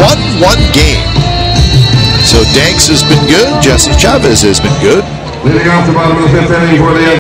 1-1 game. So Danks has been good. Jesse Chavez has been good. Leading off the bottom of the fifth inning for the